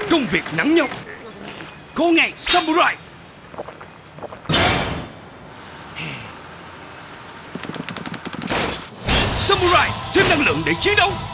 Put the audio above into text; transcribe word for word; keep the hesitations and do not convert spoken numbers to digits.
Công việc nặng nhọc, cô ngày samurai. Samurai thêm năng lượng để chiến đấu.